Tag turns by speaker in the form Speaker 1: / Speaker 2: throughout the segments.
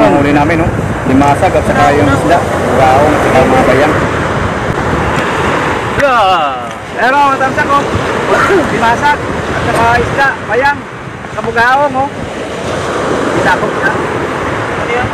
Speaker 1: huli namin, no? Limasag at saka yung isda, gaong at saka mga bayang.
Speaker 2: Ayan o, matamsak o. Limasag at saka isda, bayang, kabugaong o. Itakot na. Ano yun?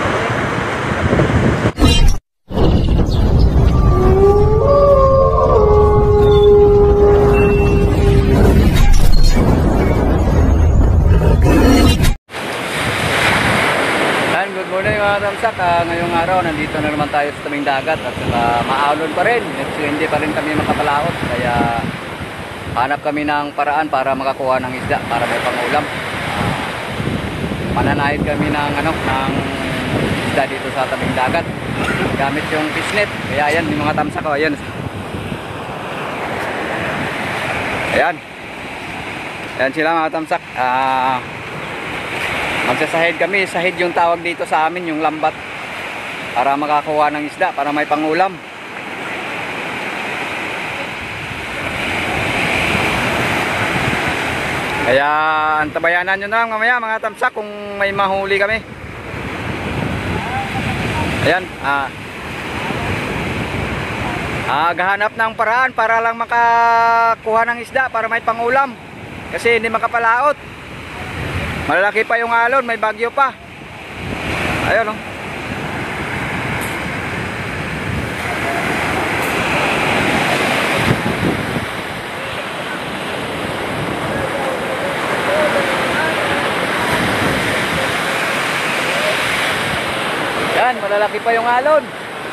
Speaker 1: Good morning mga tamsak. Ngayong araw nandito na naman tayo sa tabing dagat at maalon pa rin. So, hindi pa rin kami makapalaot, kaya hanap kami ng paraan para makakuha ng isda para may pangulam. Mananahid kami ng isda dito sa tabing dagat gamit yung fishnet. Kaya ayan yung mga tamsak ko, ayan. Ayan sila mga tamsak. Magsasahid kami, sahid yung tawag dito sa amin, yung lambat, para makakuha ng isda, para may pangulam. Kaya antabayanan nyo na lang mamaya mga tamsak kung may mahuli kami. Ayan, gahanap ng paraan para lang makakuha ng isda, para may pangulam. Kasi hindi makapalaot. Malalaki pa yung alon, may bagyo pa. Ayun o. Yan, malalaki pa yung alon.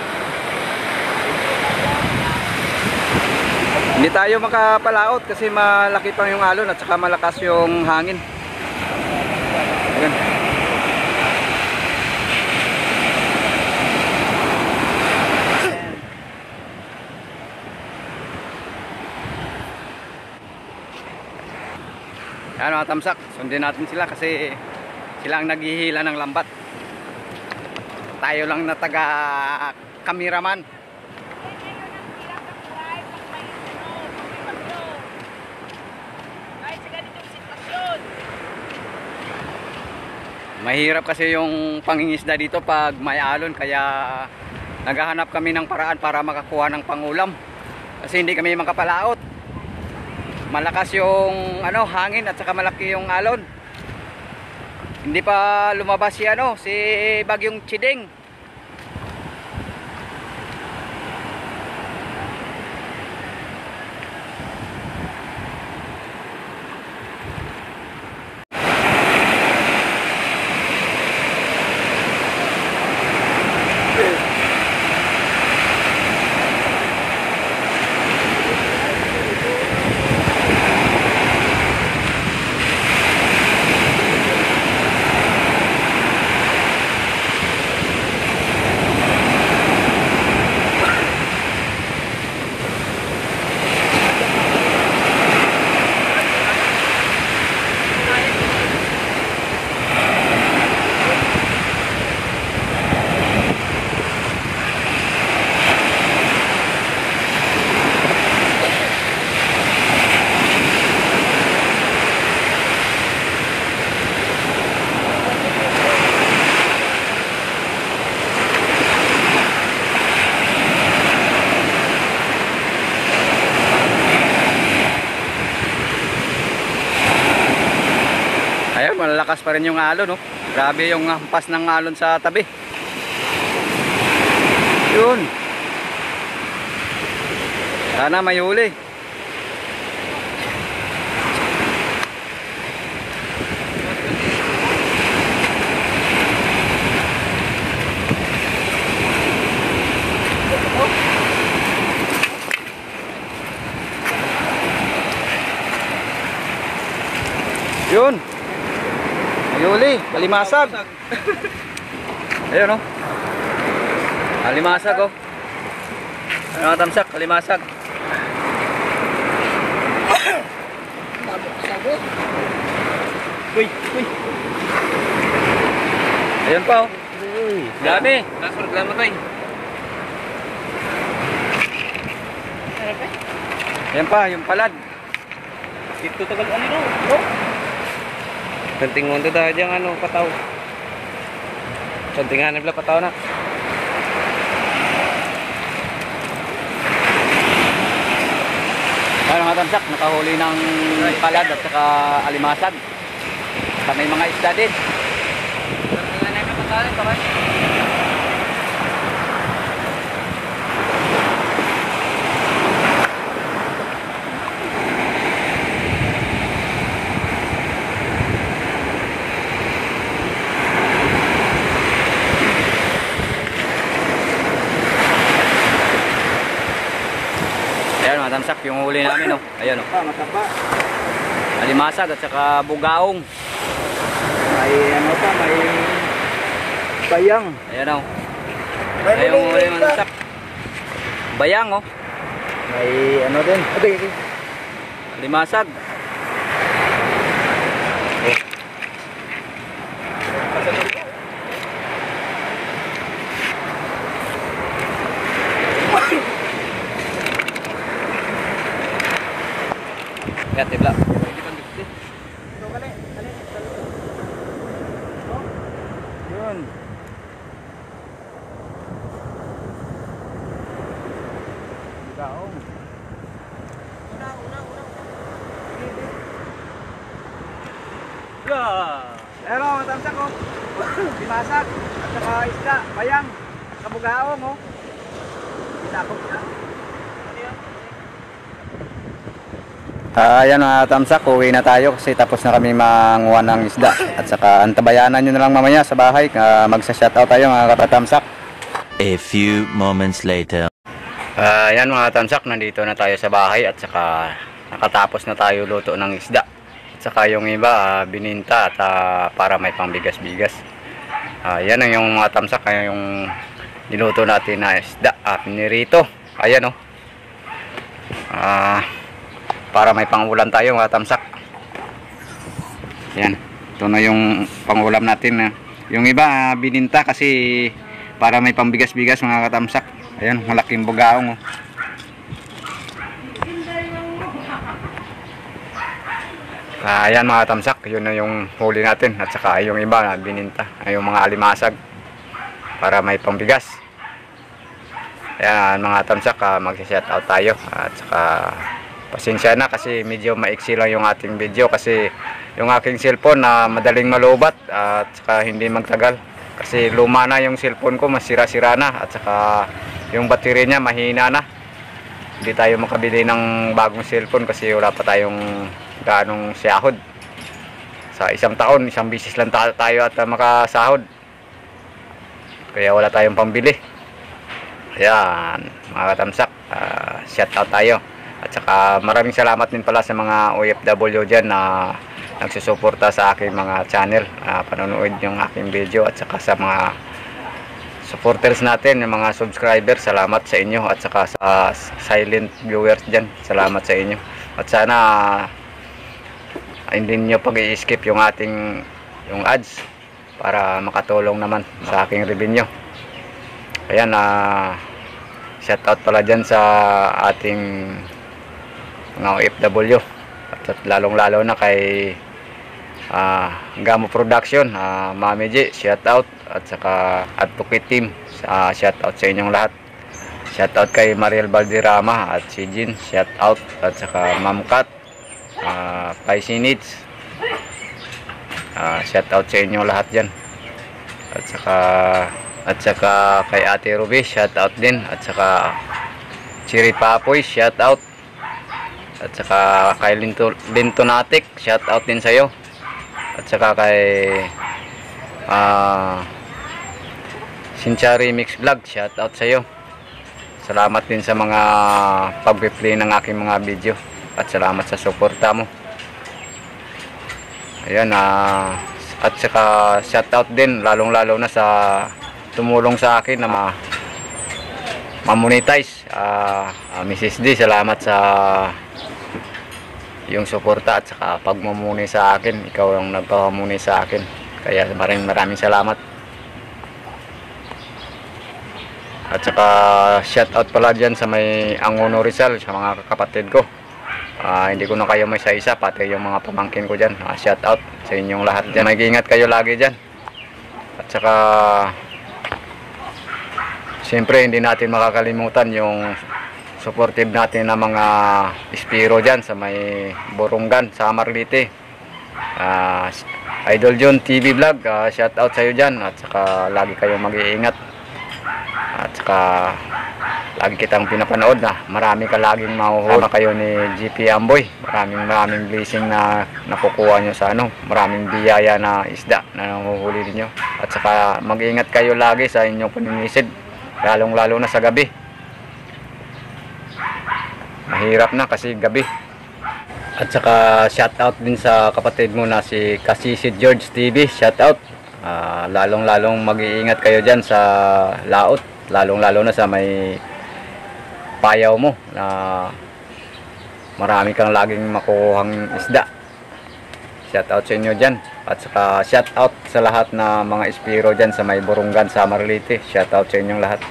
Speaker 1: Hindi tayo makapalaot kasi malaki pa yung alon at saka malakas yung hangin. Ayan. Ayan mga tamsak, sundin natin sila kasi sila ang naghihila ng lambat. Tayo lang na taga kameraman. Mahirap kasi yung pangingisda dito pag may alon, kaya naghahanap kami ng paraan para makakuha ng pangulam. Kasi hindi kami makapalaot. Malakas yung hangin at saka malaki yung alon. Hindi pa lumabas si Bagyong Chiding. Ayun, malalakas pa rin yung alon, no? Grabe yung hampas ng alon sa tabi. Yun. Sana may huli. Yun. Ayuli, kalimasag. Ayun, oh. Kalimasag, oh. Ano tamsak, kalimasag. Uy. Ayun pa, oh. Dami. Nasa reklamo tayo. Ayan pa, yung palad. Ito tagal no? Kanting mondo tayo dyan, pataw.
Speaker 2: Santingan na pataw na.
Speaker 1: Ayan mga tamsak, nakahuli ng palad at saka alimasag. Saka may mga isda din. Ayan mga tamsak, yung huli namin oh. Ayan oh.
Speaker 2: Mataba.
Speaker 1: Alimasag at saka bugaong.
Speaker 2: May ano pa, may bayang.
Speaker 1: Ayan oh. Ayan yung huli mga tamsak. Bayang oh.
Speaker 2: May ano din. Okay.
Speaker 1: Alimasag. Kaya tibla.
Speaker 2: Yun. Gaong. Pero matamsak ko. Dimasag. At saka isda. Bayang. Kabugaong oh. Itakot na.
Speaker 1: Ayan mga tamsak, uwi na tayo kasi tapos na kami manguha ng isda. At saka antabayanan nyo na lang mamaya sa bahay. Magsa-shoutout tayo mga katamsak.
Speaker 3: A few moments later.
Speaker 1: Ayan mga tamsak, nandito na tayo sa bahay at saka nakatapos na tayo luto ng isda. At saka yung iba bininta at para may pangbigas-bigas. Ayan ang yung mga tamsak, yung niluto natin na isda. Pinirito. Ayan o. Para may pangulam tayo mga tamsak. Ayan. Ito na yung pangulam natin. Yung iba bininta kasi para may pambigas-bigas mga katamsak. Ayan, malaking bugaong oh. Ayan mga tamsak, yun na yung huli natin. At saka yung iba na bininta, yung mga alimasag para may pambigas. Ayan mga tamsak, mag-shoutout tayo. At saka pasensya na kasi medyo maiksi lang yung ating video kasi yung aking cellphone na madaling malubat at saka hindi magtagal kasi luma na yung cellphone ko, masira-sira na at saka yung battery niya mahina na. Hindi tayo makabili ng bagong cellphone kasi wala pa tayong ganong sahod. Sa isang taon, isang bisis lang tayo at makasahod. Kaya wala tayong pambili. Ayan, mga katamsak, shout out tayo. At saka maraming salamat din pala sa mga OFW dyan na nagsusuporta sa aking mga channel. Panonood yung aking video at saka sa mga supporters natin, yung mga subscribers, salamat sa inyo. At saka sa silent viewers dyan, salamat sa inyo. At sana hindi nyo pag-i-skip yung ating ads para makatulong naman sa aking revenue. Ayan, shout out pala dyan sa ating mga OFW at lalong lalo na kay Gamo Production, Mami G, shout out, at saka Advocate Team, shout out sa inyong lahat. Shout out kay Mariel Valderrama at si Jean, shout out, at saka Ma'am Kat, Paisinits, shout out sa inyong lahat dyan. At saka kay Ate Ruby, shout out din, at saka Chiri Papoy, shout out. At saka kay Lintonatic, shout out din sa'yo. At saka kay Sinchari Mix Vlog, shout out sa'yo. Salamat din sa mga pag-play ng aking mga video. At salamat sa suporta mo. Ayan, at saka shout out din lalong lalo na sa tumulong sa akin na ma-monetize. Mrs. D, salamat sa yung suporta at saka pagmumuni sa akin. Ikaw ang nagpapamuni sa akin, kaya maraming salamat. At saka shout out pala dyan sa may Angono Rizal, sa mga kapatid ko. Hindi ko na kayo may isa-isa, pati yung mga pamangkin ko dyan. Shout out sa inyong lahat dyan. Mag-iingat kayo lagi dyan. At saka Siyempre hindi natin makakalimutan yung supportive natin na mga espiro dyan sa may Borongan, sa Marlite. Idol John TV Vlog, shout out sa iyo dyan, at saka lagi kayong mag-iingat, at saka lagi kitang pinapanood na marami ka laging mahuhuli. Tama kayo ni GP Amboy, maraming blessing na nakukuha nyo sa maraming biyaya na isda na nahuhuli ninyo, at saka mag-iingat kayo lagi sa inyong paninisid, lalong lalo na sa gabi. Mahirap na kasi gabi. At saka shoutout din sa kapatid mo na si Kasisi George TV, shoutout. Lalong mag-iingat kayo dyan sa laot, lalong-lalo na sa may payaw mo na marami kang laging makuhang isda. Shoutout sa inyo dyan. At saka shoutout sa lahat na mga espiro dyan sa may Borongan, sa Marlite. Shoutout sa inyong lahat.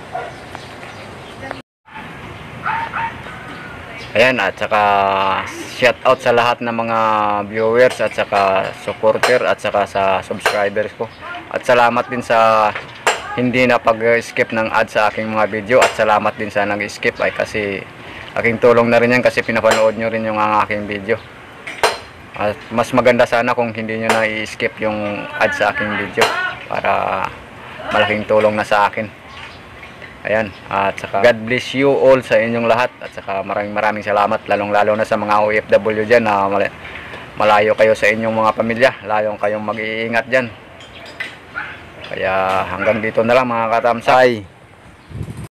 Speaker 1: Ayan, at saka shout out sa lahat ng mga viewers at saka supporter at saka sa subscribers ko. At salamat din sa hindi na pag-skip ng ad sa aking mga video, at salamat din sa nag-skip ay kasi aking tulong na rin yan, kasi pinapanood nyo rin yung aking video. At mas maganda sana kung hindi nyo na i-skip yung ad sa aking video para malaking tulong na sa akin. Ayan, at saka God bless you all sa inyong lahat, at saka maraming salamat, lalong-lalo na sa mga OFW dyan na malayo kayo sa inyong mga pamilya, layong kayong mag-iingat dyan. Kaya hanggang dito na lang mga katamsay.